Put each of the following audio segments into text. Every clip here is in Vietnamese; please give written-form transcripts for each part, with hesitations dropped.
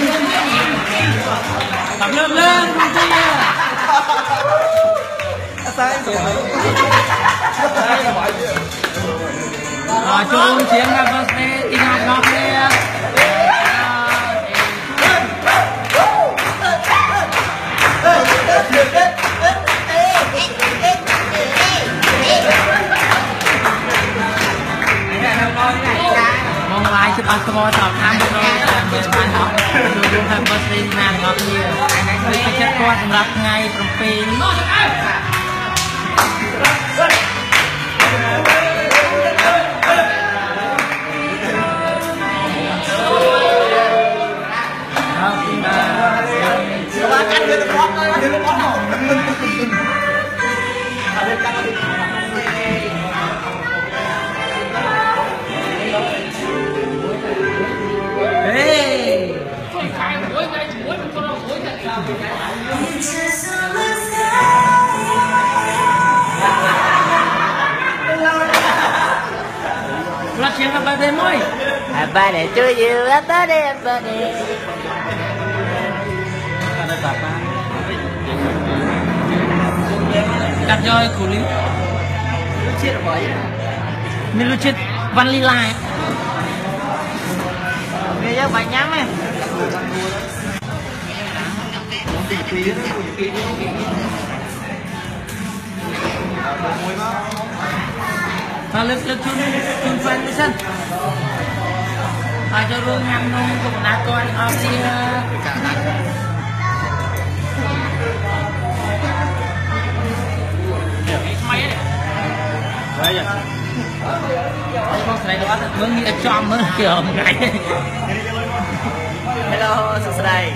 tập lên không chi chung chiến là bớt đi đi học ngọc đi mong lại chụp ảnh cho sọc tham gia rồi bạn học chung tham bớt đi nè ngọc đi đi chất quạtรับngay trong pin Lát chuyện là ba đêm ơi. Ba để chơi gì ba đêm ba đêm. Đặt rơi của lý. Chết rồi. Mình lưu chết văn ly lại. Bây giờ bạn nhắm em. Và lực chung phân sân và cho luôn nhằm nông cũng đã con ở kia con này đó mới nghĩ cho mới kiểu ngày hello sụt đây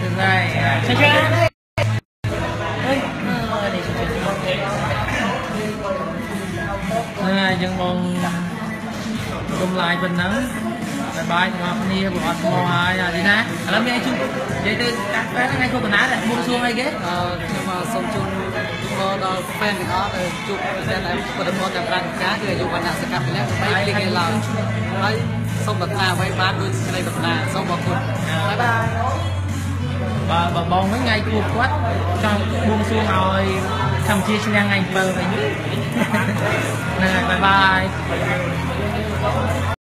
dân mong cùng lại bình nắng bài bài mà nia của họ mò hai gì nè làm gì chung vậy từ các bé ngay không còn ná này mua xuông hay ghét nhưng mà xong chung đó fan thì nó chụp cái này có được một trăm cá thì dùng bản sẽ cặp nhé mấy cái là đấy xong bật là mấy bán đôi cái này bật là xong bỏ cuốn bye bye và bong mấy ngày cuộc quát trong buông xuông rồi thậm chí sẽ ngày bờ vậy nè bye bye